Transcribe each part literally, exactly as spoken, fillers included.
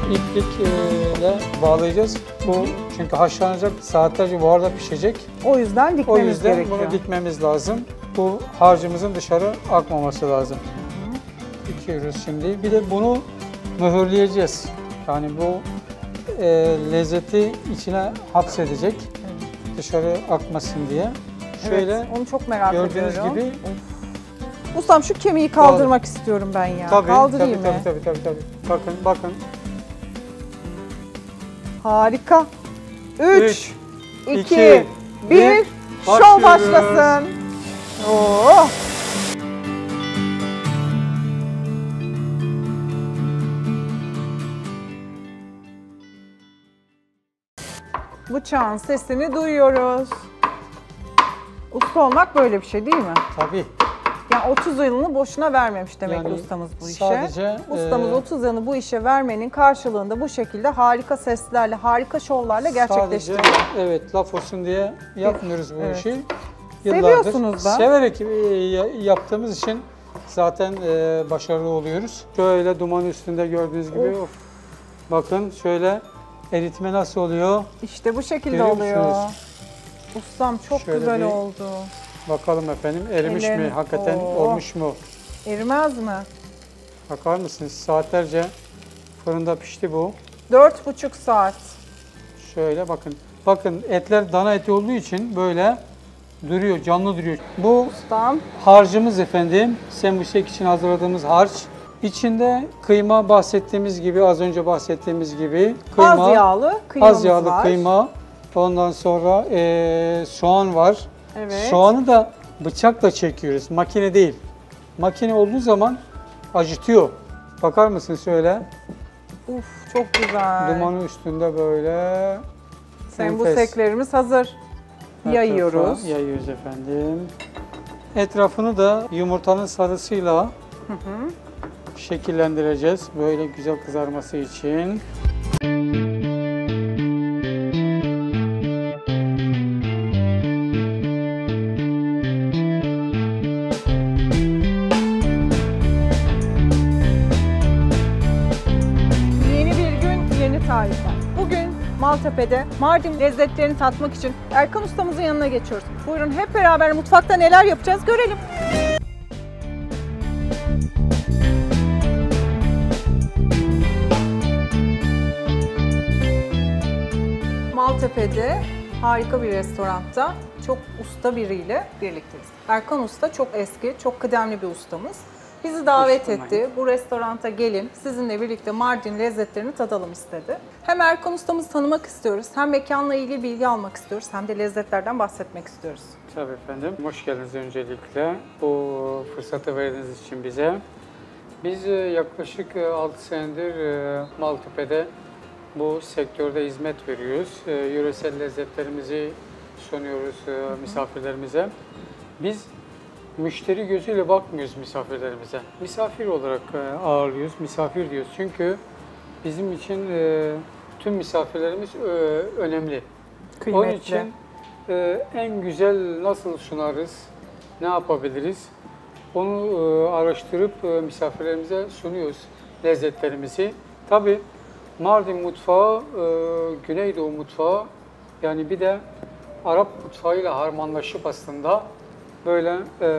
iplikle bağlayacağız. Bu çünkü haşlanacak, saatlerce buharda pişecek. O yüzden dikmemiz O yüzden gerekiyor. bunu dikmemiz lazım. Bu harcımızın dışarı akmaması lazım. Hı. Dikiyoruz şimdi. Bir de bunu mühürleyeceğiz. Yani bu e, lezzeti içine hapsedecek. Evet. Dışarı akmasın diye. Şöyle evet, onu çok merak gördüğünüz ediyorum. gibi. Of. Ustam şu kemiği kaldırmak Kaldır. istiyorum ben ya. Tabii, Kaldırayım tabii, mı? Tabii, tabii, tabii, tabii. Bakın, bakın. Harika. üç, iki, bir, bir, şov başlasın. Oo. Bıçağın sesini duyuyoruz. Usta olmak böyle bir şey değil mi? Tabii. Yani otuz yılını boşuna vermemiş demek yani ki ustamız bu işe. Sadece, ustamız e, otuz yılını bu işe vermenin karşılığında bu şekilde harika seslerle, harika şovlarla gerçekleştiriyor. Sadece evet laf olsun diye yapmıyoruz bu evet. işi. Yıllardır seviyorsunuz da. Severek yaptığımız için zaten e, başarılı oluyoruz. Şöyle duman üstünde gördüğünüz gibi of. Of. Bakın şöyle eritme nasıl oluyor? İşte bu şekilde oluyor. Ustam çok şöyle güzel oldu. Bakalım efendim erimiş Ellerim. mi? Hakikaten Oo. olmuş mu? Erimez mi? Bakar mısınız? Saatlerce fırında pişti bu. Dört buçuk saat. Şöyle bakın. Bakın etler dana eti olduğu için böyle duruyor, canlı duruyor. Bu Ustam. harcımız efendim. Sembusek için hazırladığımız harç. İçinde kıyma bahsettiğimiz gibi, az önce bahsettiğimiz gibi kıyma. Az yağlı kıymamız Az yağlı var. kıyma. Ondan sonra e, soğan var. Evet. Soğanı da bıçakla çekiyoruz, makine değil. Makine olduğu zaman acıtıyor. Bakar mısın şöyle? Uf çok güzel. Dumanı üstünde böyle. Sembuseklerimiz hazır. Her yayıyoruz. Yayıyoruz efendim. Etrafını da yumurtanın sarısıyla hı hı. şekillendireceğiz. Böyle güzel kızarması için. Bugün Maltepe'de Mardin lezzetlerini tatmak için Erkan ustamızın yanına geçiyoruz. Buyurun hep beraber mutfakta neler yapacağız görelim. Maltepe'de harika bir restoranda çok usta biriyle birlikteyiz. Erkan Usta çok eski, çok kıdemli bir ustamız. Bizi davet etti. Bu restoranta gelin, sizinle birlikte Mardin lezzetlerini tadalım istedi. Hem Erkan ustamızı tanımak istiyoruz, hem mekanla ilgili bilgi almak istiyoruz, hem de lezzetlerden bahsetmek istiyoruz. Tabii efendim. Hoş geldiniz öncelikle. Bu fırsatı verdiğiniz için bize. Biz yaklaşık altı senedir Maltepe'de bu sektörde hizmet veriyoruz. Yöresel lezzetlerimizi sunuyoruz misafirlerimize. Biz müşteri gözüyle bakmıyoruz misafirlerimize. Misafir olarak ağırlıyoruz, misafir diyoruz. Çünkü bizim için tüm misafirlerimiz önemli. Kıymetli. Onun için en güzel nasıl sunarız, ne yapabiliriz? Onu araştırıp misafirlerimize sunuyoruz lezzetlerimizi. Tabii Mardin mutfağı, Güneydoğu mutfağı, yani bir de Arap mutfağıyla harmanlaşıp aslında böyle e,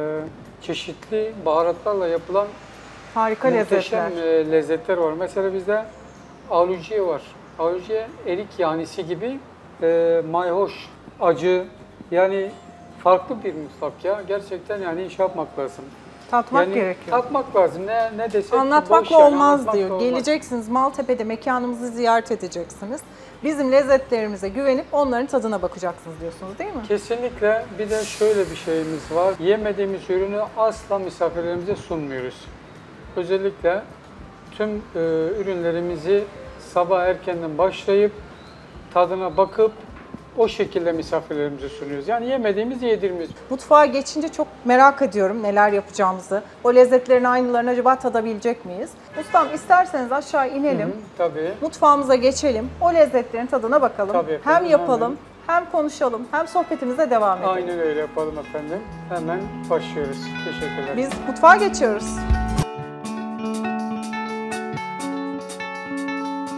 çeşitli baharatlarla yapılan harika muhteşem lezzetler. lezzetler var. Mesela bizde aluciye var. Aluciye erik yanisi gibi e, mayhoş, acı, yani farklı bir mutfak ya. Gerçekten yani iş yapmak lazım. Tatmak yani, gerekiyor. Tatmak lazım. Ne, ne desek Anlatmakla boş olmaz yani, diyor. olmaz. Geleceksiniz Maltepe'de mekanımızı ziyaret edeceksiniz. Bizim lezzetlerimize güvenip onların tadına bakacaksınız diyorsunuz değil mi? Kesinlikle. Bir de şöyle bir şeyimiz var. Yemediğimiz ürünü asla misafirlerimize sunmuyoruz. Özellikle tüm e, ürünlerimizi sabah erkenden başlayıp tadına bakıp o şekilde misafirlerimize sunuyoruz. Yani yemediğimizi yedirmiyoruz. Mutfağa geçince çok merak ediyorum neler yapacağımızı. O lezzetlerin aynılarını acaba tadabilecek miyiz? Ustam isterseniz aşağı inelim. Hı hı, tabii. Mutfağımıza geçelim. O lezzetlerin tadına bakalım. Tabii efendim, hem yapalım, hemen. hem konuşalım, hem sohbetimize devam edelim. Aynen öyle yapalım efendim. Hemen başlıyoruz. Teşekkürler. Biz mutfağa geçiyoruz.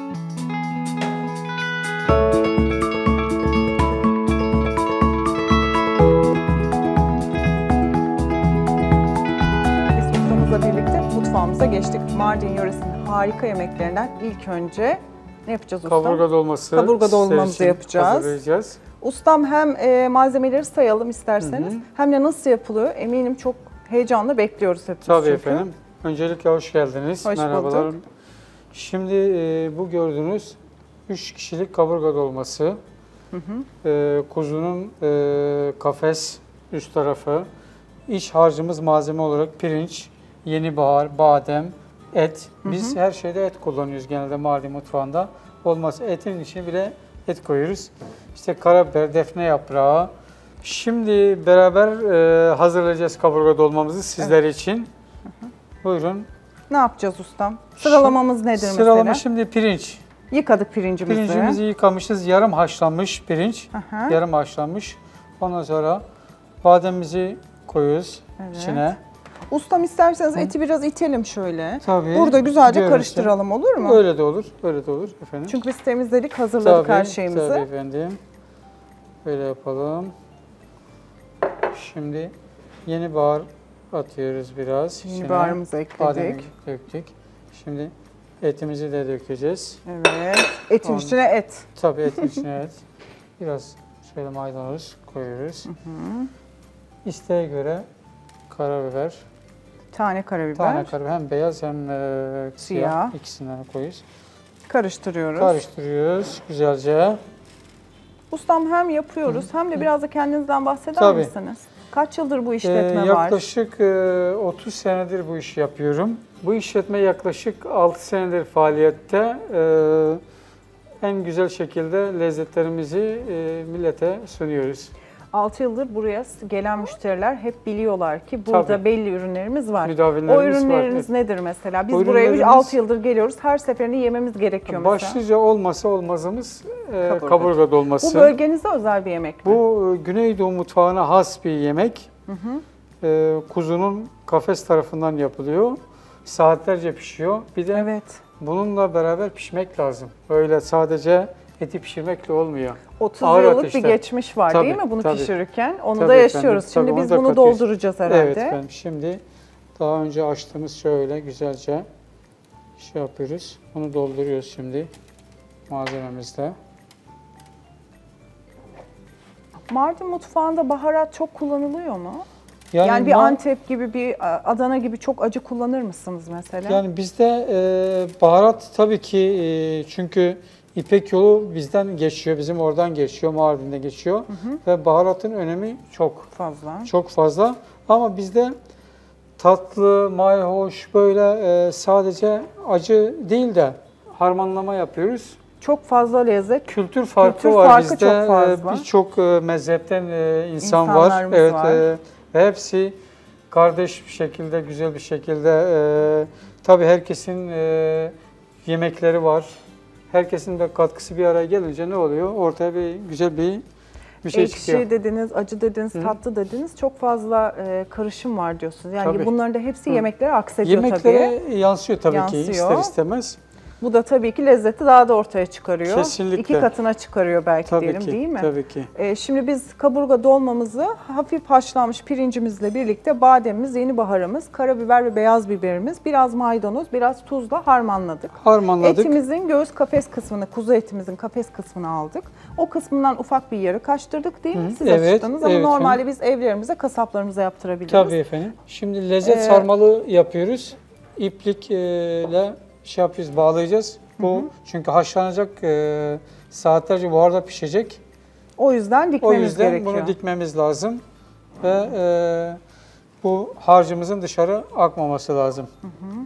mutfağımıza geçtik. Mardin yöresinin harika yemeklerinden ilk önce ne yapacağız ustam? Kaburga dolması. Kaburga dolmamızı sizler için yapacağız. hazırlayacağız. Ustam hem e, malzemeleri sayalım isterseniz Hı hı. hem de nasıl yapılıyor eminim çok heyecanla bekliyoruz hepimiz Tabii çünkü. efendim. Öncelikle hoş geldiniz. Hoş Merhabalar. bulduk. Şimdi e, bu gördüğünüz üç kişilik kaburga dolması. Hı hı. E, kuzunun e, kafes üst tarafı. İç harcımız malzeme olarak pirinç, yeni bahar, badem, et. Biz Hı hı. her şeyde et kullanıyoruz genelde Mardin mutfağında. Olmazsa etin içine bile et koyuyoruz. İşte karabiber, defne yaprağı. Şimdi beraber e, hazırlayacağız kaburga dolmamızı sizler için. Hı hı. Buyurun. Ne yapacağız ustam? Sıralamamız nedir Sıralama mesela? şimdi pirinç. Yıkadık pirincimizi. Pirincimizi yıkamışız. Yarım haşlanmış pirinç. Aha. Yarım haşlanmış. Ondan sonra bademimizi koyuyoruz Evet. içine. Ustam isterseniz eti biraz itelim şöyle. Tabii. Burada güzelce Görürsün. karıştıralım olur mu? Öyle de olur. Öyle de olur efendim. Çünkü biz temizledik, hazırladık tabii, her şeyimizi. Tabii efendim. Böyle yapalım. Şimdi yeni bahar atıyoruz biraz. Yeni içine. baharımızı ekledik. Bademi döktük. Şimdi etimizi de dökeceğiz. Evet. Etin Ondan- üstüne et. Tabii etin içine et. Biraz şöyle maydanoz koyuyoruz. Hı hı. İsteğe göre karabiber, Tane karabiber. tane karabiber hem beyaz hem e, siyah, Siyah. ikisinden koyuyoruz. Karıştırıyoruz. Karıştırıyoruz güzelce. Ustam hem yapıyoruz hem de biraz da kendinizden bahseder Tabii. misiniz? Kaç yıldır bu Ee, işletme var? yaklaşık e, otuz senedir bu işi yapıyorum. Bu işletme yaklaşık altı senedir faaliyette. Ee, en güzel şekilde lezzetlerimizi e, millete sunuyoruz. altı yıldır buraya gelen müşteriler hep biliyorlar ki burada Tabii. belli ürünlerimiz var. Müdavinlerimiz O ürünleriniz var. nedir mesela? Biz O buraya ürünlerimiz- altı yıldır geliyoruz. Her seferinde yememiz gerekiyor mesela. Başlıca olmasa olmazımız e, Kaburga. kaburga dolması. Bu bölgenize özel bir yemek mi? Bu e, Güneydoğu mutfağına has bir yemek. Hı hı. E, kuzunun kafes tarafından yapılıyor. Saatlerce pişiyor. Bir de Evet. bununla beraber pişmek lazım. Öyle sadece eti pişirmekle olmuyor. otuz Ağır yıllık ateşte. bir geçmiş var Tabii, değil mi bunu tabii. pişirirken? Onu Tabii da efendim, yaşıyoruz. tabii, Şimdi onu biz da bunu katıyoruz. dolduracağız herhalde. Evet efendim. Şimdi daha önce açtığımız şöyle güzelce şey yapıyoruz. Bunu dolduruyoruz şimdi malzememizle. Mardin mutfağında baharat çok kullanılıyor mu? Yani, bir ma- Antep gibi, bir Adana gibi çok acı kullanır mısınız mesela? Yani bizde e, baharat tabii ki e, çünkü İpek yolu bizden geçiyor, bizim oradan geçiyor, Mardin'de geçiyor. Hı hı. Ve baharatın önemi çok, Fazla. çok fazla. Ama bizde tatlı, mayhoş böyle e, sadece acı değil de harmanlama yapıyoruz. Çok fazla lezzet. Kültür farkı Kültür var farkı bizde. çok E, fazla. Birçok e, mezhepten e, insan var. İnsanlarımız Evet, var. e, ve hepsi kardeş bir şekilde, güzel bir şekilde. E, tabii herkesin e, yemekleri var. Herkesin de katkısı bir araya gelince ne oluyor? Ortaya bir güzel bir bir şey Ekşi çıkıyor. dediniz, acı dediniz, Hı. tatlı dediniz. Çok fazla e, karışım var diyorsunuz. Yani Tabii. bunların da hepsi Hı. yemeklere aksediyor Yemeklere tabii. yansıyor tabii Yansıyor. ki ister istemez. Bu da tabii ki lezzeti daha da ortaya çıkarıyor. Kesinlikle. İki katına çıkarıyor belki Tabii diyelim ki, değil mi? tabii ki. Ee, şimdi biz kaburga dolmamızı hafif haşlanmış pirincimizle birlikte bademimiz, yeni baharımız, karabiber ve beyaz biberimiz, biraz maydanoz, biraz tuzla harmanladık. Harmanladık. Etimizin göğüs kafes kısmını, kuzu etimizin kafes kısmını aldık. O kısmından ufak bir yarı kaçtırdık değil mi? Hı, Siz evet, açtınız ama evet normalde efendim. biz evlerimize, kasaplarımıza yaptırabiliriz. Tabii efendim. Şimdi lezzet Ee, sarmalı yapıyoruz. İplikle şey yapıyoruz, bağlayacağız. Bu Hı hı. çünkü haşlanacak, e, saatlerce buharda pişecek. O yüzden O dikmemiz yüzden gerekiyor. bunu dikmemiz lazım ve e, bu harcımızın dışarı akmaması lazım. Hı hı.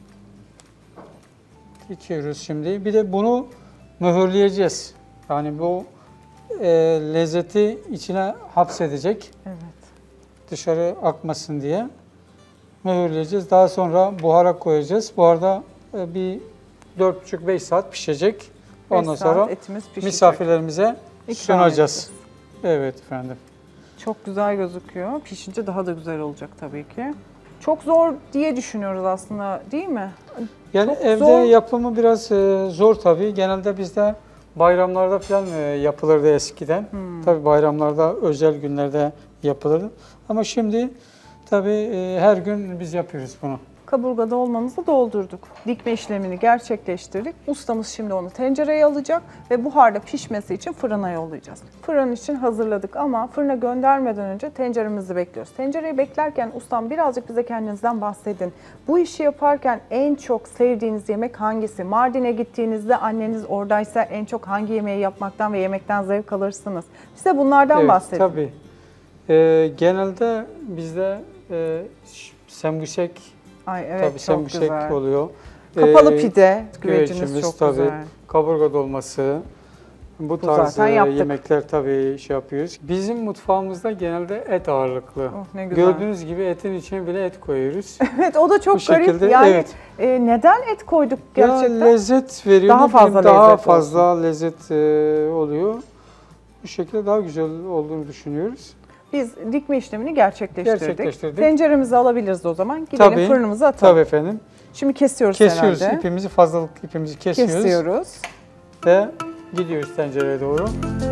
Dikiyoruz şimdi. Bir de bunu mühürleyeceğiz. Yani bu e, lezzeti içine hapsedecek. Evet. Dışarı akmasın diye mühürleyeceğiz. Daha sonra buhara koyacağız. Buharda e, bir dört buçuk beş saat pişecek. Ondan Beş saat sonra etimiz pişecek. misafirlerimize İkram sunacağız. edeceğiz. Evet efendim. Çok güzel gözüküyor. Pişince daha da güzel olacak tabii ki. Çok zor diye düşünüyoruz aslında değil mi? Yani Çok evde zor. yapımı biraz e, zor tabii. Genelde bizde bayramlarda falan e, yapılırdı eskiden. Hmm. Tabii bayramlarda, özel günlerde yapılırdı. Ama şimdi tabii e, her gün biz yapıyoruz bunu. Kaburga dolmamızı doldurduk. Dikme işlemini gerçekleştirdik. Ustamız şimdi onu tencereye alacak ve buharda pişmesi için fırına yollayacağız. Fırın için hazırladık ama fırına göndermeden önce tenceremizi bekliyoruz. Tencereyi beklerken ustam birazcık bize kendinizden bahsedin. Bu işi yaparken en çok sevdiğiniz yemek hangisi? Mardin'e gittiğinizde anneniz oradaysa en çok hangi yemeği yapmaktan ve yemekten zevk alırsınız? Bize bunlardan Evet, bahsedin. tabii. Ee, genelde bizde e, sembusek, Ay evet, tabii çok sembusek güzel. oluyor. Kapalı Ee, pide, güvecimiz güvecimiz çok tabii, güzel. kaburga dolması, bu, Bu tarz zaten yaptık. yemekler tabii şey yapıyoruz. Bizim mutfağımızda genelde et ağırlıklı. Oh, ne güzel. Gördüğünüz gibi etin içine bile et koyuyoruz. Evet, o da çok Bu garip. şekilde, Yani evet. e, neden et koyduk gerçekten? Ya lezzet veriyor. Daha ne bileyim, fazla daha lezzet fazla lezzet e, oluyor. Bu şekilde daha güzel olduğunu düşünüyoruz. Biz dikme işlemini gerçekleştirdik. Gerçekleştirdik. Tenceremizi alabiliriz o zaman. Gidelim Tabii, fırınımıza atalım. Tabii efendim. Şimdi kesiyoruz, Kesiyoruz herhalde. ipimizi, fazlalık ipimizi kesiyoruz. Kesiyoruz. Ve gidiyoruz tencereye doğru.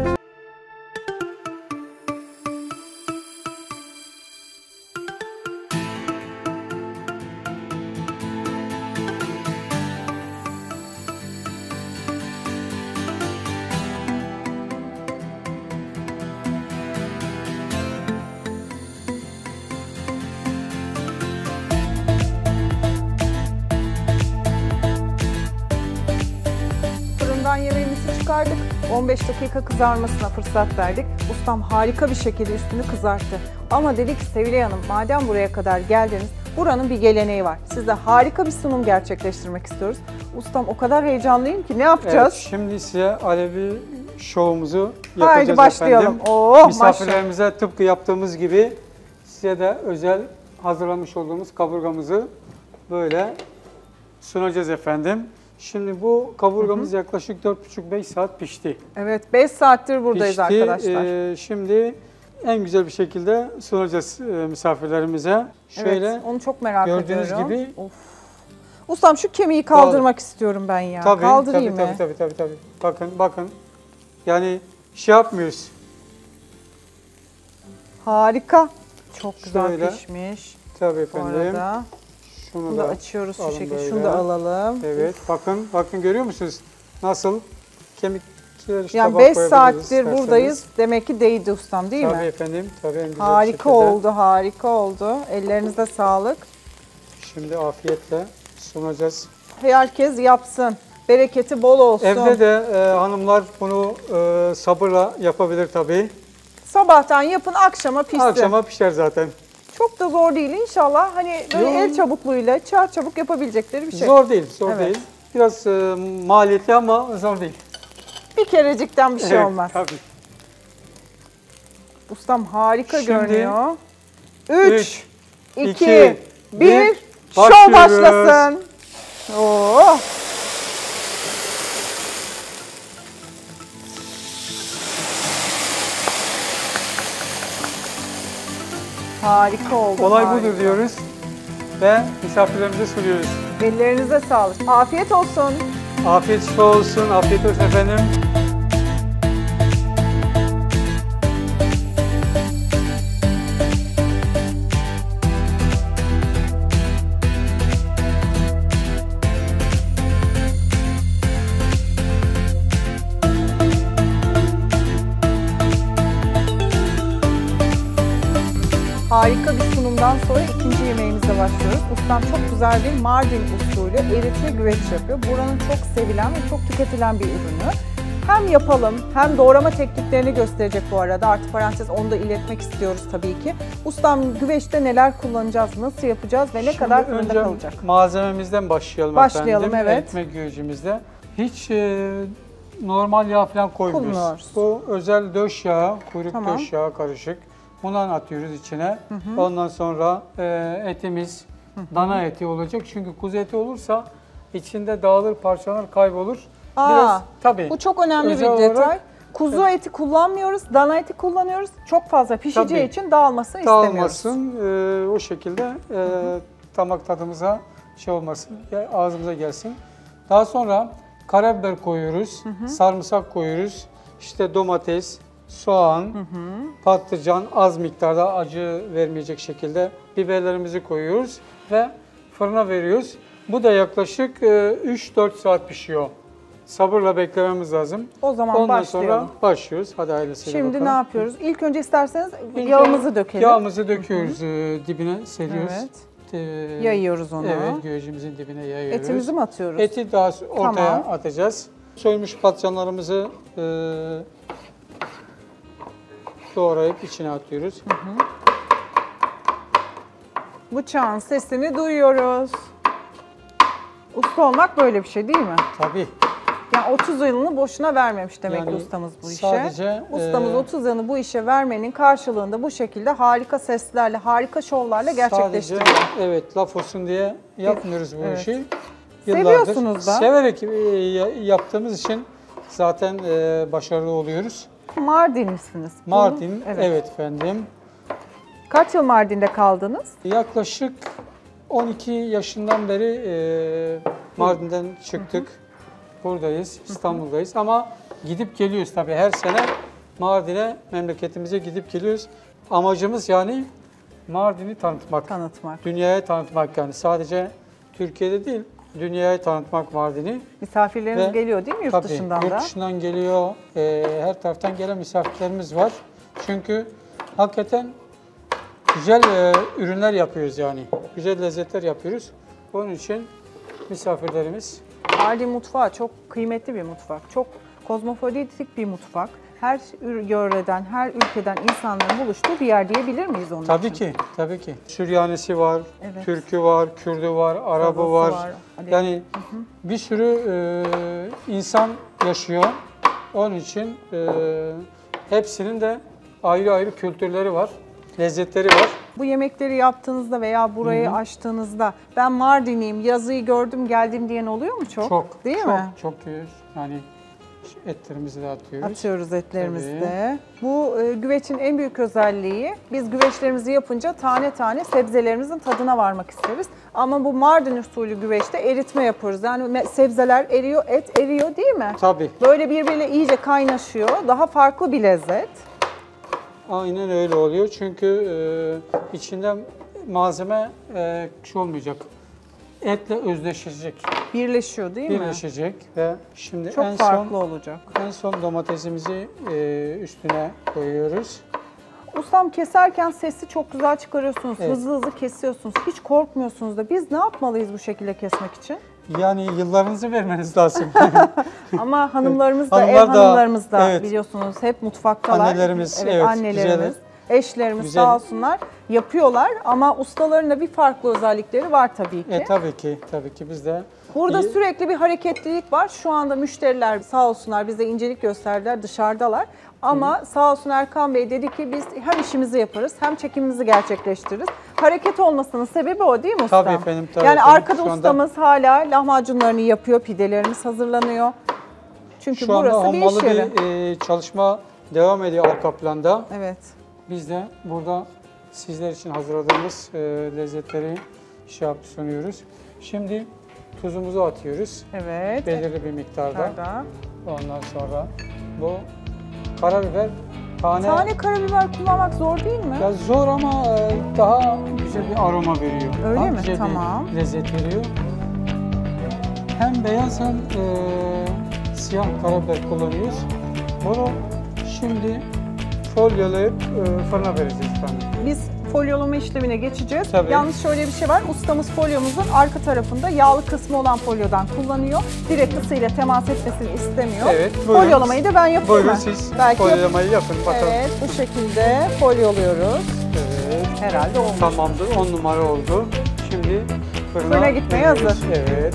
Fırından yemeğimizi çıkardık. on beş dakika kızarmasına fırsat verdik. Ustam harika bir şekilde üstünü kızarttı. Ama dedik ki Sevilay Hanım, madem buraya kadar geldiniz, buranın bir geleneği var. Size harika bir sunum gerçekleştirmek istiyoruz. Ustam o kadar heyecanlıyım ki ne yapacağız? Evet, şimdi size Alevi şovumuzu yapacağız Haydi başlayalım. efendim. Oh, Misafirlerimize tıpkı yaptığımız gibi size de özel hazırlamış olduğumuz kaburgamızı böyle sunacağız efendim. Şimdi bu kaburgamız hı hı. yaklaşık dört buçuk beş saat pişti. Evet, beş saattir buradayız pişti. arkadaşlar. Ee, şimdi en güzel bir şekilde sunacağız e, misafirlerimize. Şöyle evet, onu çok merak gördüğünüz ediyorum. gibi. Of. Ustam şu kemiği kaldırmak Kaldır. istiyorum ben ya. Tabii, Kaldırayım tabii, mı? tabii, tabii, tabii, tabii. Bakın, bakın. Yani şey yapmıyoruz. Harika. Çok güzel Şöyle. pişmiş. Tabii Bu efendim. arada. Şunu Bunu da da açıyoruz şu şekilde. böyle. Şunu da alalım. Evet, bakın, bakın görüyor musunuz? Nasıl kemikler işte yani beş saattir buradayız. Demek ki değdi ustam, değil tabii mi? Tabii efendim. Tabii en güzel harika şekilde. oldu, harika oldu. Ellerinize sağlık. Şimdi afiyetle sunacağız. Herkes yapsın. Bereketi bol olsun. Evde de e, hanımlar bunu e, sabırla yapabilir tabii. Sabahtan yapın, akşama pişsin. Akşama pişer zaten. Çok da zor değil inşallah. Hani böyle Yok. el çabukluğuyla çar çabuk yapabilecekleri bir şey. Zor değil, zor Evet. değil. Biraz e, maliyetli ama zor değil. Bir kerecikten bir şey Evet, olmaz. Tabii. Ustam harika Şimdi görünüyor. üç, iki, iki, bir, bir, şov başlıyoruz. başlasın. Oo. Harika oldu. Olay harika. budur diyoruz ve misafirlerimize sunuyoruz. Ellerinize sağlık. Afiyet olsun. Afiyet şifa olsun, afiyet olsun efendim. Harika bir sunumdan sonra ikinci yemeğimize başlıyoruz. Ustam çok güzel bir Mardin usulü eritme güveç yapıyor. Buranın çok sevilen ve çok tüketilen bir ürünü. Hem yapalım hem doğrama tekniklerini gösterecek bu arada. Artı parantez onu da iletmek istiyoruz tabii ki. Ustam güveçte neler kullanacağız, nasıl yapacağız ve ne Şimdi kadar fırında önce kalacak? malzememizden başlayalım, Başlayalım, efendim. evet. Eritme güvecimizde. Hiç e, normal yağ falan koymuyoruz. Kullanıyoruz. Bu özel döş yağı, kuyruk Tamam. döş yağı karışık. Bundan atıyoruz içine. Hı hı. Ondan sonra e, etimiz hı hı. dana eti olacak. Çünkü kuzu eti olursa içinde dağılır, parçalar, kaybolur. Aa, Biraz tabii. Bu çok önemli özel bir detay. olarak, Kuzu eti kullanmıyoruz, dana eti kullanıyoruz. Çok fazla pişeceği Tabii. için dağılmasını istemiyoruz. dağılmasın, e, o şekilde e, hı hı. damak tadımıza şey olmasın, ağzımıza gelsin. Daha sonra karabiber koyuyoruz, hı hı. sarımsak koyuyoruz, işte domates, soğan, hı hı. patlıcan, az miktarda acı vermeyecek şekilde biberlerimizi koyuyoruz ve fırına veriyoruz. Bu da yaklaşık e, üç dört saat pişiyor. Sabırla beklememiz lazım. O zaman Ondan başlayalım. sonra başlıyoruz. Hadi ailesiyle Şimdi bakalım. ne yapıyoruz? İlk önce isterseniz İlk yağımızı dökelim. Yağımızı döküyoruz, e, dibine seriyoruz. Evet. E, Yayıyoruz onu. Evet, güvecimizin dibine yayıyoruz. Etimizi mi atıyoruz? Eti daha ortaya Tamam. atacağız. Soymuş patlıcanlarımızı e, doğrayıp içine atıyoruz. Bıçağın sesini duyuyoruz. Usta olmak böyle bir şey değil mi? Tabii. Yani otuz yılını boşuna vermemiş demek Yani ki ustamız bu işe. sadece, Ustamız e, otuz yılını bu işe vermenin karşılığında bu şekilde harika seslerle, harika şovlarla gerçekleştiriyor. Sadece evet laf olsun diye yapmıyoruz bu Evet. işi. Seviyorsunuz da. Severek e, ya- yaptığımız için zaten e, başarılı oluyoruz. Mardinlisiniz. Mardin, Bunu- evet. efendim. Kaç yıl Mardin'de kaldınız? Yaklaşık on iki yaşından beri e, Mardin'den çıktık. Buradayız, İstanbul'dayız ama gidip geliyoruz tabii her sene Mardin'e, memleketimize gidip geliyoruz. Amacımız yani Mardin'i tanıtmak, Tanıtmak. dünyaya tanıtmak yani sadece Türkiye'de değil, dünyaya tanıtmak Mardin'i. Misafirleriniz Ve geliyor değil mi yurt Tabii, dışından yurt da? dışından geliyor, e, her taraftan gelen misafirlerimiz var. Çünkü hakikaten güzel e, ürünler yapıyoruz yani, güzel lezzetler yapıyoruz. Onun için misafirlerimiz Mardin mutfağı çok kıymetli bir mutfak. Çok kozmopolitik bir mutfak. Her ür- yöreden, her ülkeden insanların buluştuğu bir yer diyebilir miyiz onun tabii için? ki, tabii ki. Süryanisi var, Evet. Türkü var, Kürdü var, Arabı Lazası var. var, Alevi. Yani bir sürü e, insan yaşıyor. Onun için e, hepsinin de ayrı ayrı kültürleri var, lezzetleri var. Bu yemekleri yaptığınızda veya burayı açtığınızda ben Mardinliyim, yazıyı gördüm geldim diyen oluyor mu çok? Çok, Değil çok, mi? çok yiyoruz. Yani etlerimizi de atıyoruz. Atıyoruz etlerimizi de. Bu e, güvecin en büyük özelliği, biz güveçlerimizi yapınca tane tane sebzelerimizin tadına varmak isteriz. Ama bu Mardin usulü güveçte eritme yapıyoruz. Yani me- sebzeler eriyor, et eriyor değil mi? Tabii. Böyle birbiriyle iyice kaynaşıyor. Daha farklı bir lezzet. Aynen öyle oluyor çünkü e, içinde malzeme e, şey olmayacak. Etle özdeşecek, Birleşiyor değil mi? birleşecek ve şimdi Çok en farklı son olacak. en son domatesimizi e, üstüne koyuyoruz. Ustam keserken sesi çok güzel çıkarıyorsunuz. Evet. Hızlı hızlı kesiyorsunuz. Hiç korkmuyorsunuz da. Biz ne yapmalıyız bu şekilde kesmek için? Yani yıllarınızı vermeniz lazım. Ama hanımlarımız da, ev Hanımlar da, hanımlarımız da evet. biliyorsunuz hep mutfaktalar. Annelerimiz, evet, evet, annelerimiz, güzel. eşlerimiz Güzel. sağ olsunlar yapıyorlar ama ustaların da bir farklı özellikleri var tabii ki. e tabii ki, tabii ki biz de Burada iyi- sürekli bir hareketlilik var. Şu anda müşteriler sağ olsunlar bize incelik gösterdiler, dışarıdalar. Ama sağ olsun Erkan Bey dedi ki biz hem işimizi yaparız hem çekimimizi gerçekleştiririz. Hareket olmasının sebebi o değil mi ustam? Tabii efendim, tabii yani efendim. arkada Şu anda- ustamız hala lahmacunlarını yapıyor, pidelerimiz hazırlanıyor. Çünkü şu anda burası bir hummalı iş yeri. bir e, çalışma devam ediyor arka planda. Evet. Biz de burada sizler için hazırladığımız e, lezzetleri şey yap, sunuyoruz. Şimdi tuzumuzu atıyoruz. Evet. Belirli bir miktarda. Nerede? Ondan sonra bu karabiber tane, Tane karabiber kullanmak zor değil mi? ya zor ama e, daha güzel bir aroma veriyor. Öyle Daha mi? güzel Tamam. bir lezzet veriyor. Hem beyaz hem e, siyah karabiber kullanıyoruz. Bunu şimdi folyolayıp e, fırına vereceğiz efendim. Biz folyolama işlemine geçeceğiz. Tabii. Yalnız şöyle bir şey var. Ustamız folyomuzun arka tarafında yağlı kısmı olan folyodan kullanıyor. Direkt ısıyla temas etmesini istemiyor. Evet, buyurun. Folyolamayı da ben yapayım Buyurun mı? siz Belki yap- folyolamayı yapın bakalım. Evet, bu şekilde folyoluyoruz. Evet. Herhalde olmuş. Tamamdır. on numara oldu. Şimdi fırına, Fırına gitmeye veriyoruz. hazır. Evet.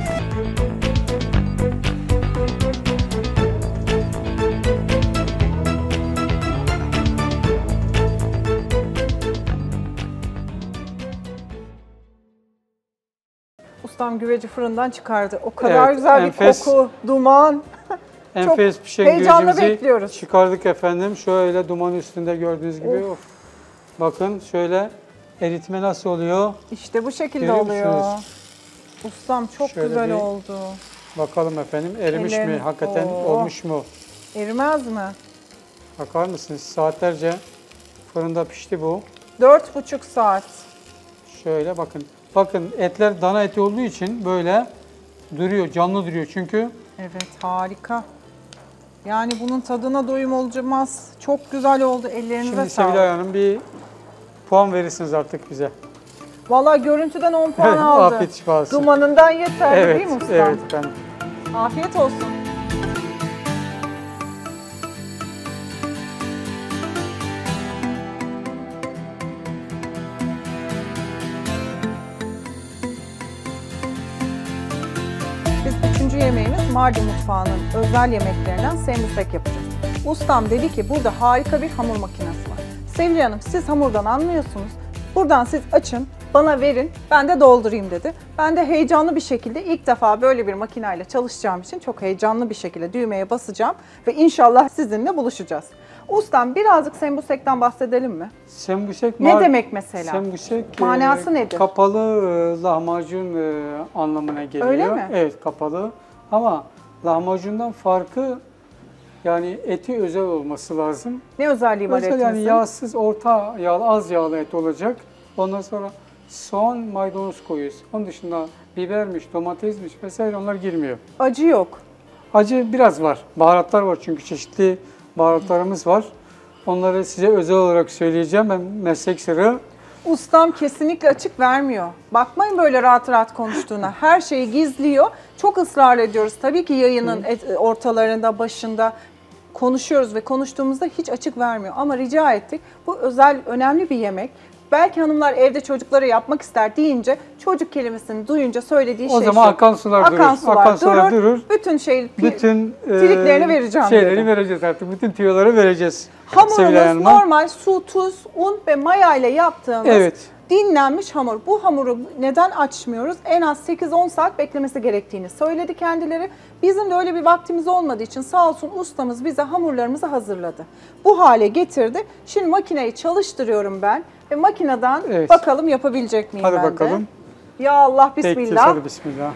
Ustam güveci fırından çıkardı. O kadar Evet, güzel enfes. bir koku, duman. Enfes pişen heyecanla güvecimizi bekliyoruz. çıkardık efendim. Şöyle duman üstünde gördüğünüz gibi. Of. Bakın şöyle eritme nasıl oluyor? İşte bu şekilde Görüyor oluyor. musunuz? Ustam çok Şöyle güzel bir- oldu. Bakalım efendim erimiş mi? Elleriniz- Hakikaten Oo. olmuş mu? Erimez mi? Bakar mısınız? Saatlerce fırında pişti bu. Dört buçuk saat. Şöyle bakın. Bakın etler dana eti olduğu için böyle duruyor, canlı duruyor çünkü. Evet, harika. Yani bunun tadına doyum olmaz. Çok güzel oldu. Ellerinize Şimdi sağlık. Sevilay Hanım bir puan verirsiniz artık bize. Vallahi görüntüden on puan aldı. Afiyet şifa olsun. Dumanından yeterli Evet, değil mi ustam? evet efendim. Afiyet olsun. Biz üçüncü yemeğimiz Mardin mutfağının özel yemeklerinden sembusek yapacağız. Ustam dedi ki burada harika bir hamur makinesi var. Sevilay Hanım siz hamurdan anlıyorsunuz. Buradan siz açın, bana verin, ben de doldurayım dedi. Ben de heyecanlı bir şekilde ilk defa böyle bir makineyle çalışacağım için çok heyecanlı bir şekilde düğmeye basacağım ve inşallah sizinle buluşacağız. Ustam birazcık sembusekten bahsedelim mi? Sembusek Ne mar- demek mesela? Sembusek Manası e, nedir? kapalı e, lahmacun e, anlamına geliyor. Öyle mi? Evet, kapalı. Ama lahmacundan farkı yani eti özel olması lazım. Ne özelliği var Özel yani etinizin? yağsız, orta yağlı, az yağlı et olacak. Ondan sonra soğan, maydanoz koyuyoruz. Onun dışında bibermiş, domatesmiş vesaire onlar girmiyor. Acı yok. Acı biraz var. Baharatlar var çünkü çeşitli baharatlarımız var. Onları size özel olarak söyleyeceğim. Ben meslek sırrı. Ustam kesinlikle açık vermiyor. Bakmayın böyle rahat rahat konuştuğuna. Her şeyi gizliyor. Çok ısrar ediyoruz. Tabii ki yayının et- ortalarında, başında konuşuyoruz ve konuştuğumuzda hiç açık vermiyor. Ama rica ettik. Bu özel, önemli bir yemek. Belki hanımlar evde çocuklara yapmak ister deyince çocuk kelimesini duyunca söylediği O şey zaman şu. akan sular durur. Akan sular, Akan sular durur. durur. Bütün şey, Bütün e, triklerini vereceğim şeyleri dedi. vereceğiz artık. Bütün tüyoları vereceğiz. Sevilay Hamurumuz Hanım'a. normal su, tuz, un ve maya ile yaptığımız Evet. dinlenmiş hamur. Bu hamuru neden açmıyoruz? En az sekiz on saat beklemesi gerektiğini söyledi kendileri. Bizim de öyle bir vaktimiz olmadığı için sağ olsun ustamız bize hamurlarımızı hazırladı. Bu hale getirdi. Şimdi makineyi çalıştırıyorum ben ve makineden Evet. bakalım yapabilecek miyim Hadi ben de. bakalım. Ya Allah Bekliyoruz, bismillah. hadi bismillah.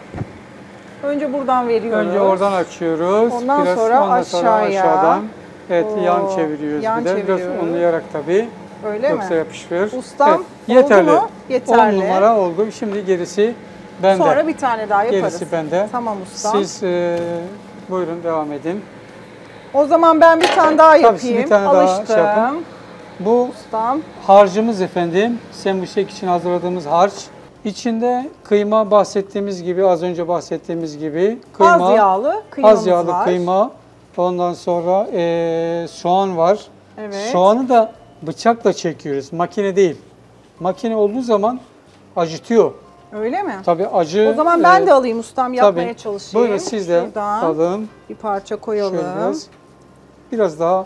Önce buradan veriyoruz. Önce oradan açıyoruz. Ondan Biraz, sonra ondan sonra aşağıya. aşağıdan. Evet, Oo, yan çeviriyoruz yan bir de. Biraz çeviriyoruz. unlayarak tabii. Öyle Yoksa mi? yapışır. Ustam, Evet, oldu yeterli. mu? Yeterli. on numara oldu. Şimdi gerisi bende. Sonra bir tane daha yaparız. Gerisi bende. Tamam ustam. Siz e, buyurun devam edin. O zaman ben bir tane daha Tabii, yapayım. siz bir tane daha Alıştım. şey yapın. Bu Ustam. harcımız efendim. Sembusek için hazırladığımız harç. İçinde kıyma bahsettiğimiz gibi, az önce bahsettiğimiz gibi kıyma, Az yağlı kıymamız az yağlı var. kıyma. Ondan sonra e, soğan var. Evet. Soğanı da bıçakla çekiyoruz, makine değil. Makine olduğu zaman acıtıyor. Öyle mi? Tabii acı. O zaman ben e, de alayım ustam, yapmaya tabii. çalışayım. Buyurun siz de Şuradan alın. bir parça koyalım. Şöyle biraz. Biraz daha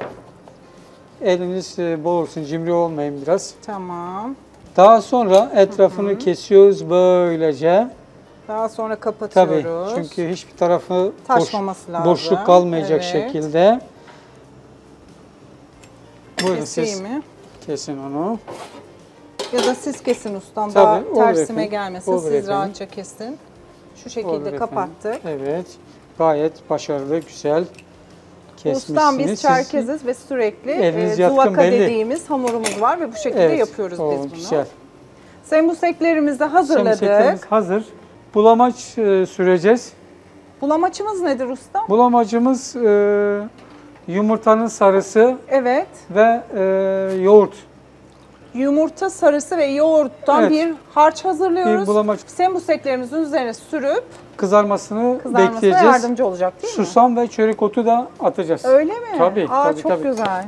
eliniz e, bol olsun, cimri olmayın biraz. Tamam. Daha sonra etrafını kesiyoruz böylece. Daha sonra Tabii kapatıyoruz. çünkü hiçbir tarafı boş, Taşmaması lazım. boşluk kalmayacak Evet. şekilde. Buyurun Keseyim siz mi? kesin onu. Ya da siz kesin ustam. Tabii, Daha olur tersime efendim. gelmesin. Olur Siz efendim. rahatça kesin. Şu şekilde Olur kapattık. efendim. Evet. Gayet başarılı, güzel kesmişsiniz. Ustam biz Siz- Çerkeziz ve sürekli Eliniz e, yatkın zuvaka belli. dediğimiz hamurumuz var ve bu şekilde Evet, yapıyoruz o biz bunu. Güzel. Sembuseklerimizi hazırladık. Sembuseklerimiz hazır. Bulamaç e, süreceğiz. Bulamaçımız nedir ustam? Bulamacımız e, yumurtanın sarısı Evet. ve e, yoğurt. Yumurta sarısı ve yoğurttan Evet. bir harç hazırlıyoruz. Bir bulamaç. Sembuseklerimizin üzerine sürüp Kızarmasını kızarmasına bekleyeceğiz. yardımcı olacak değil mi? Susam ve çörek otu da atacağız. Öyle mi? Tabii, Aa, tabii, çok tabii. güzel.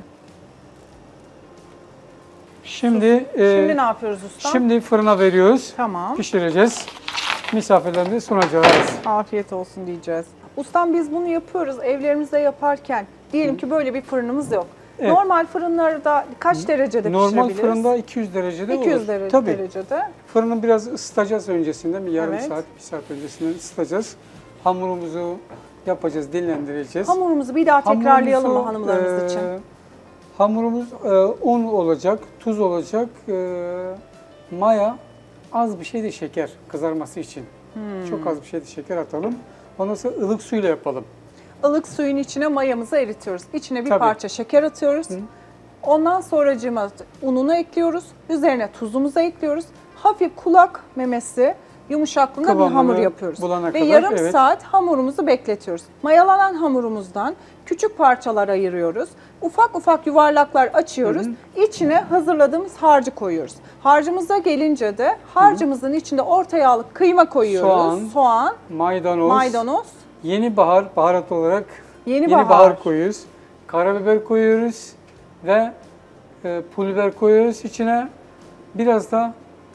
Şimdi e, Şimdi ne yapıyoruz ustam? şimdi fırına veriyoruz. Tamam. Pişireceğiz. Misafirlerimize sunacağız. Afiyet olsun diyeceğiz. Ustam biz bunu yapıyoruz. Evlerimizde yaparken diyelim ki böyle bir fırınımız yok. Evet. Normal fırınlarda kaç derecede Normal pişirebiliriz? fırında iki yüz derecede iki yüz olur. derece, Tabii. derecede. Fırını biraz ısıtacağız öncesinden. Bir yarım Evet. saat, bir saat öncesinden ısıtacağız. Hamurumuzu yapacağız, dinlendireceğiz. Hamurumuzu bir daha tekrarlayalım mı hanımlarımız e, için? Hamurumuz e, un olacak, tuz olacak, e, maya, az bir şey de şeker kızarması için. Hmm. Çok az bir şey de şeker atalım. Ondan sonra ılık suyla yapalım. Ilık suyun içine mayamızı eritiyoruz. İçine bir Tabii. parça şeker atıyoruz. Hı. Ondan sonracığıma ununu ekliyoruz. Üzerine tuzumuzu ekliyoruz. hafif kulak memesi yumuşaklığında bir Kıvamını hamur yapıyoruz. bulana Ve kadar, yarım evet. saat hamurumuzu bekletiyoruz. Mayalanan hamurumuzdan küçük parçalar ayırıyoruz. Ufak ufak yuvarlaklar açıyoruz. İçine hazırladığımız harcı koyuyoruz. Harcımıza gelince de harcımızın içinde orta yağlı kıyma koyuyoruz. Soğan, Soğan, Maydanoz, maydanoz, yeni bahar, baharat olarak yeni, yeni bahar. bahar koyuyoruz. Karabiber koyuyoruz ve e, pul biber koyuyoruz içine. Biraz da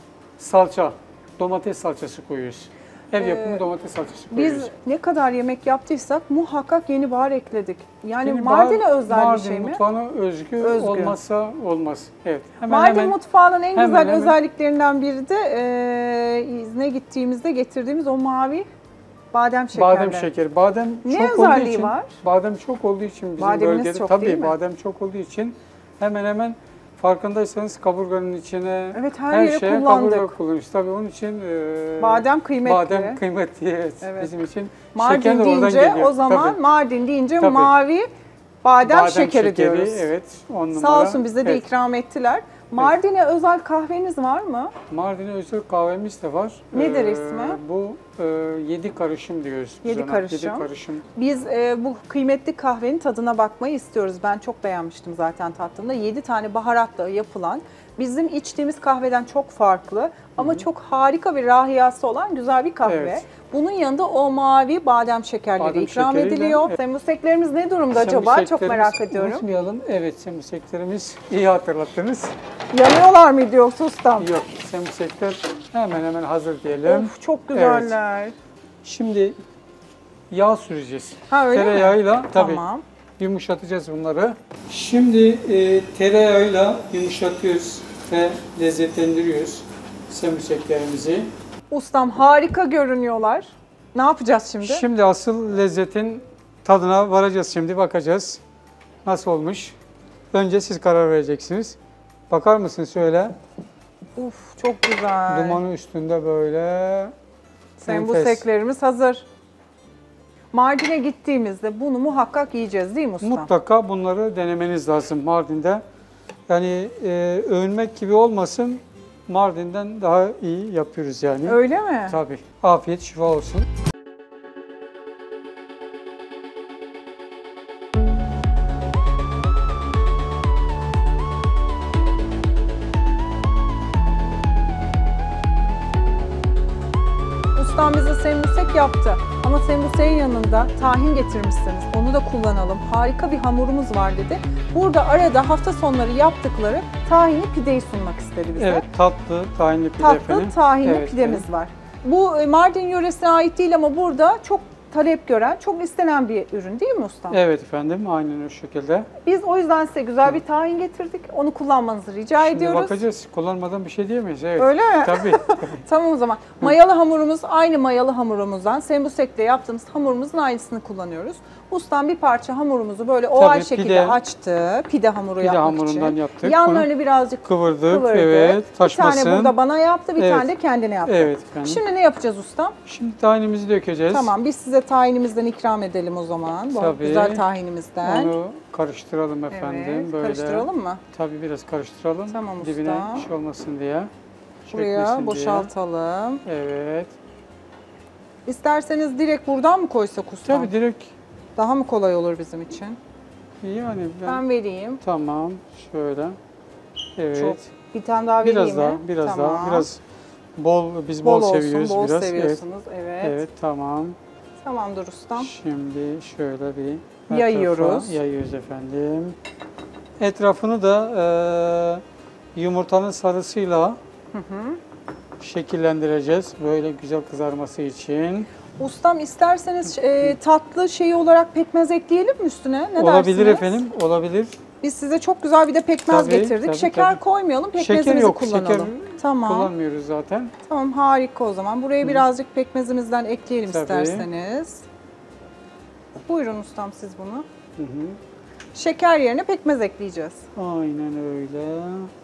salça, domates salçası koyuyoruz. Ev yapımı Ee, domates salçası koyuyoruz. Biz ne kadar yemek yaptıysak muhakkak yeni bahar ekledik. Yani Yeni Mardin'e bahar, özel Mardin bir şey mi? mutfağına özgü, Özgü. olmazsa olmaz. Evet. Hemen Mardin hemen mutfağının en hemen güzel hemen- özelliklerinden biri de e, izne gittiğimizde getirdiğimiz o mavi badem şekerleri. badem şekeri. Badem Ne çok olduğu özelliği için, var? badem çok olduğu için bizim Bademiniz bölgede çok tabii değil mi? badem çok olduğu için hemen hemen farkındaysanız kaburganın içine Evet, her yere şeye kullandık. kaburga kullanıyoruz. Tabii onun için e, Badem kıymetli. Badem kıymetli evet, Evet. bizim için. Mardin Şeker de oradan deyince geliyor. o zaman Tabii. Mardin deyince Tabii. mavi badem, şekeri, diyoruz. Evet, on numara. Sağ olsun bize de Evet. ikram ettiler. Mardin'e özel kahveniz var mı? Mardin'e özgü kahvemiz de var. Nedir Ee, ismi? Bu e, yedi karışım diyoruz biz Yedi ona. karışım. Yedi karışım. Biz e, bu kıymetli kahvenin tadına bakmayı istiyoruz. Ben çok beğenmiştim zaten tattığımda. yedi tane baharatla yapılan, bizim içtiğimiz kahveden çok farklı ama çok harika bir rahiyası olan güzel bir kahve. Evet. Bunun yanında o mavi badem şekerleri Badem ikram şekeriyle, ediliyor. evet. Sembuseklerimiz ne durumda acaba? Çok Sembuseklerimiz- merak ediyorum. Unutmayalım. Evet, sembuseklerimiz iyi hatırlattınız. Yanıyorlar mıydı yoksa ustam? Yok, sembusekler hemen hemen hazır diyelim. Of, çok güzeller. Şimdi yağ süreceğiz. Ha, öyle mi? Tereyağıyla tabii Tamam. yumuşatacağız bunları. Şimdi e, tereyağıyla yumuşatıyoruz ve lezzetlendiriyoruz sembuseklerimizi. Ustam harika görünüyorlar. Ne yapacağız şimdi? Şimdi asıl lezzetin tadına varacağız şimdi, bakacağız. Nasıl olmuş? Önce siz karar vereceksiniz. Bakar mısınız şöyle? Uf, çok güzel. Dumanı üstünde böyle. Sembuseklerimiz hazır. Mardin'e gittiğimizde bunu muhakkak yiyeceğiz değil mi ustam? Mutlaka bunları denemeniz lazım Mardin'de. Yani e, övünmek gibi olmasın, Mardin'den daha iyi yapıyoruz yani. Öyle mi? Tabii. Afiyet şifa olsun. Ustam bize sembusek yaptı. Ama sembuseğin yanında tahin getirmişsiniz. Onu da kullanalım. Harika bir hamurumuz var dedi. Burada arada hafta sonları yaptıkları tahinli pideyi sunmak istedi bize. Evet, tatlı, tahinli pide Tatlı efendim. tahinli Evet, pidemiz efendim. var. Bu e, Mardin yöresine ait değil ama burada çok talep gören, çok istenen bir ürün değil mi ustam? Evet efendim, aynen o şekilde. Biz o yüzden size güzel bir tahin getirdik. Onu kullanmanızı rica Şimdi ediyoruz. bakacağız. Kullanmadan bir şey diyemeyiz. Evet. Öyle mi? Tabii. Tamam o zaman. Mayalı hamurumuz aynı mayalı hamurumuzdan, sembusekle yaptığımız hamurumuzun aynısını kullanıyoruz. Ustam bir parça hamurumuzu böyle oval Tabii, şekilde pide- açtı. Pide hamuru Pide yapmak hamurundan için. yaptık. Yanlarını birazcık Kıvırdık. kıvırdı. Evet. Taşmasın. Bir tane burada bana yaptı, bir Evet. tane de kendine yaptı. Evet efendim. Şimdi ne yapacağız ustam? Şimdi tahinimizi dökeceğiz. Tamam, biz size tahinimizden ikram edelim o zaman. Bu Tabii. güzel tahinimizden. Onu karıştıralım efendim. Evet, böyle. karıştıralım mı? Tabii biraz karıştıralım. Tamam usta. Dibine şey olmasın diye. Buraya çökmesin boşaltalım. diye. Evet. İsterseniz direkt buradan mı koysak ustam? Tabii direkt Daha mı kolay olur bizim için? yani ben, Ben vereyim. tamam şöyle. Evet. Çok. Bir tane daha vereyim Biraz mi? daha, biraz Tamam. daha, biraz bol, biz bol, bol olsun, seviyoruz bol biraz. seviyorsunuz. Evet. Evet, evet, tamam. Tamamdır ustam. Şimdi şöyle bir her Yayıyoruz. tarafa yayıyoruz efendim. Etrafını da e, yumurtanın sarısıyla şekillendireceğiz. Böyle güzel kızarması için. Ustam isterseniz e, tatlı şeyi olarak pekmez ekleyelim mi üstüne? Ne Olabilir dersiniz? efendim, olabilir. Biz size çok güzel bir de pekmez Tabii, getirdik. tabii, Şeker tabii. koymayalım, pekmezimizi Şeker yok, kullanalım. şeker Tamam. kullanmıyoruz zaten. Tamam, harika o zaman. Buraya birazcık pekmezimizden ekleyelim Tabii. isterseniz. Buyurun ustam siz bunu. Hı hı. Şeker yerine pekmez ekleyeceğiz. Aynen öyle.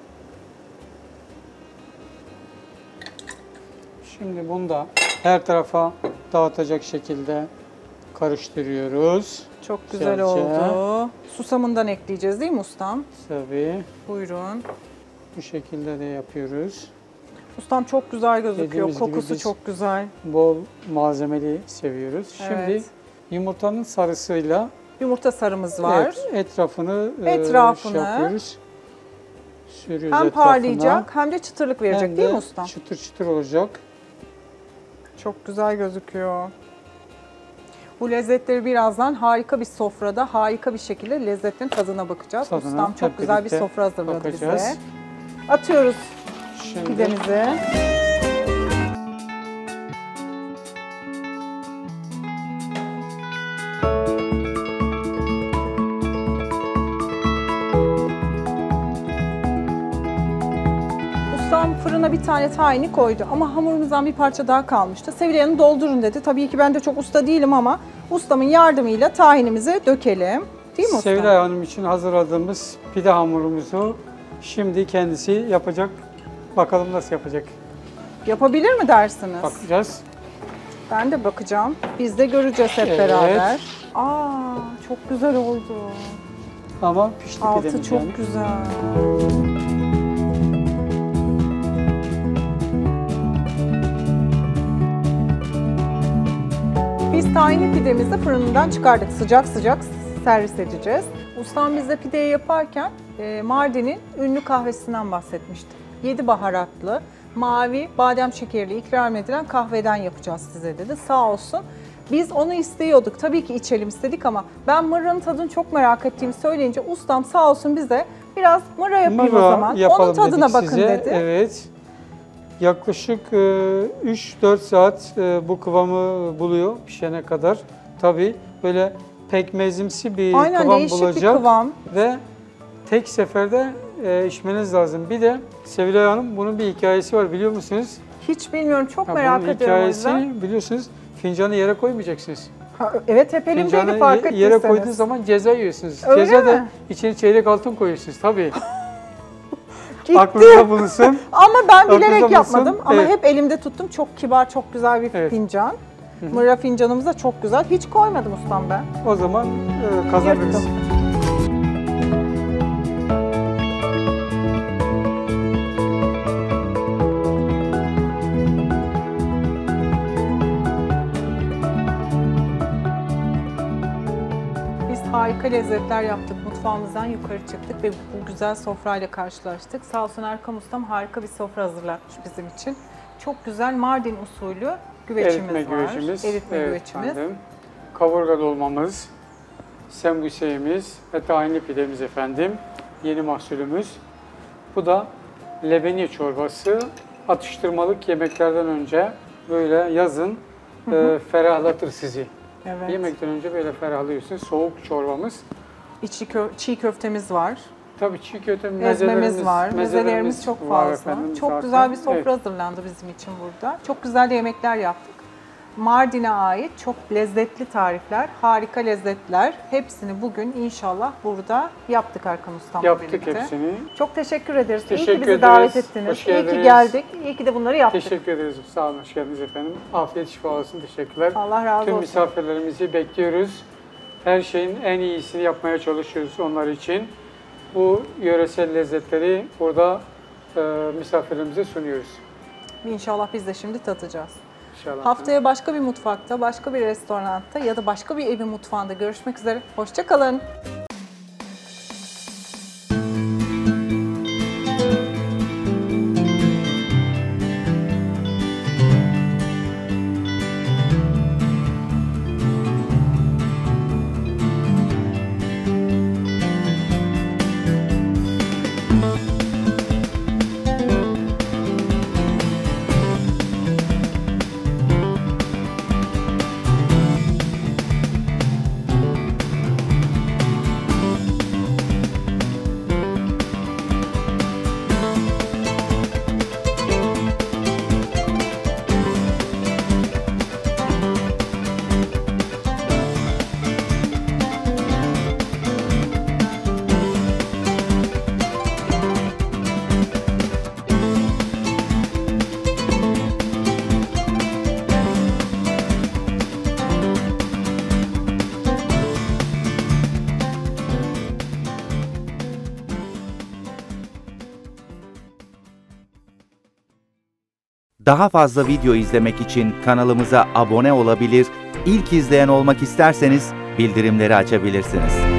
Şimdi bunu da her tarafa dağıtacak şekilde karıştırıyoruz. Çok güzel Güzelce. oldu. Susamından ekleyeceğiz değil mi ustam? Tabii Buyurun. bu şekilde de yapıyoruz. Ustam çok güzel gözüküyor. Dediğimiz gibi Kokusu biz çok güzel. bol malzemeli seviyoruz. Şimdi Evet. yumurtanın sarısıyla Yumurta sarımız var. evet, etrafını, Etrafını e, şey yapıyoruz. Sürüyoruz Hem etrafına. parlayacak hem de çıtırlık verecek Hem değil mi de ustam? çıtır çıtır olacak. Çok güzel gözüküyor. Bu lezzetleri birazdan harika bir sofrada, harika bir şekilde lezzetin tadına bakacağız. Tadına Ustam çok hep güzel bir birlikte sofra hazırladı bakacağız. bize. Atıyoruz Şimdi pidemizi. Ustam fırına bir tane tahini koydu ama hamurumuzdan bir parça daha kalmıştı. Sevilay Hanım doldurun dedi. Tabii ki ben de çok usta değilim ama ustamın yardımıyla tahinimizi dökelim. Değil mi ustam? Sevilay Hanım için hazırladığımız pide hamurumuzu şimdi kendisi yapacak. Bakalım nasıl yapacak. Yapabilir mi dersiniz? Bakacağız. Ben de bakacağım. Biz de göreceğiz hep Evet. beraber. Aa, çok güzel oldu. Ama pişti Altı pidemiz çok yani. güzel. Biz tahinli pidemizi fırından çıkardık. Sıcak sıcak servis edeceğiz. Ustam bize pideyi yaparken e, Mardin'in ünlü kahvesinden bahsetmişti. Yedi baharatlı, mavi, badem şekerli ikram edilen kahveden yapacağız size dedi. Sağ olsun. Biz onu istiyorduk. Tabii ki içelim istedik ama ben mırranın tadını çok merak ettiğimi söyleyince ustam sağ olsun bize biraz mırra yapayım Mırra o zaman. yapalım Onun tadına dedik bakın size. dedi. Evet. Yaklaşık üç dört saat e, bu kıvamı buluyor pişene kadar. Tabii böyle pekmezimsi bir Aynen kıvam değişik bulacak. bir kıvam. Ve tek seferde e, içmeniz lazım. Bir de Sevilay Hanım bunun bir hikayesi var biliyor musunuz? Hiç bilmiyorum çok Ha, merak bunun ediyorum o hikayesi yüzden. biliyorsunuz fincanı yere koymayacaksınız. Ha, evet hep elimdeydi Fincanı fark ye- ettiyseniz. yere koyduğunuz zaman ceza yiyorsunuz. Öyle Ceza mi? da içine çeyrek altın koyuyorsunuz tabii. Gitti. Aklınızda bulunsun. Ama ben bilerek Aklınızda yapmadım. bulunsun. Ama Evet. hep elimde tuttum. Çok kibar, çok güzel bir Evet. fincan. Mırra fincanımız da çok güzel. Hiç koymadım ustam ben. O zaman e, kazanırız. Yırttım. Biz harika lezzetler yaptık. Mutfağımızdan yukarı çıktık ve bu güzel sofrayla karşılaştık. Sağ olsun Erkan Ustam harika bir sofra hazırlatmış bizim için. Çok güzel Mardin usulü güvecimiz Eritme var. güvecimiz. Eritme Evet, güvecimiz. efendim. Kaburga dolmamız, sembüseğimiz ve tahinli pidemiz efendim. Yeni mahsulümüz. Bu da lebeniye çorbası. Atıştırmalık yemeklerden önce böyle yazın e, ferahlatır sizi. Evet. Yemekten önce böyle ferahlıyorsunuz. Soğuk çorbamız. İçli kö- çiğ köftemiz var. Tabii çiğ köfte Ezmemiz mezelerimiz var. Mezelerimiz çok var fazla. efendim Çok zaten. güzel bir sofra Evet. hazırlandı bizim için burada. Çok güzel de yemekler yaptık. Mardin'e ait çok lezzetli tarifler, harika lezzetler. Hepsini bugün inşallah burada yaptık Erkan Ustam'la Yaptık birlikte. hepsini. Çok teşekkür ederiz. iyi Teşekkür ki bizi ederiz. davet ettiniz. Hoş İyi ki geldiniz. geldik. İyi ki de bunları yaptık. Teşekkür ederiz. Sağ olun, hoş geldiniz efendim. Afiyet şifa olsun, teşekkürler. Allah razı Tüm olsun. misafirlerimizi bekliyoruz. Her şeyin en iyisini yapmaya çalışıyoruz onlar için. Bu yöresel lezzetleri burada e, misafirlerimize sunuyoruz. İnşallah biz de şimdi tadacağız. İnşallah. Haftaya başka bir mutfakta, başka bir restoranda ya da başka bir evin mutfağında görüşmek üzere. Hoşça kalın. Daha fazla video izlemek için kanalımıza abone olabilir, ilk izleyen olmak isterseniz bildirimleri açabilirsiniz.